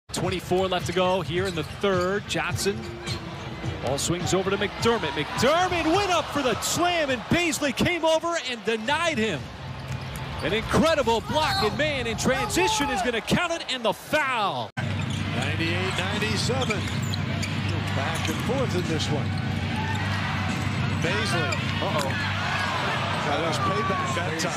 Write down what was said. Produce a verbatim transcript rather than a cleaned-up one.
twenty-four left to go here in the third. Johnson. Ball swings over to McDermott. McDermott went up for the slam, and Bazley came over and denied him. An incredible block, and man in transition is going to count it, and the foul. ninety-eight ninety-seven. Back and forth in this one. Bazley. Uh-oh. That was payback that time.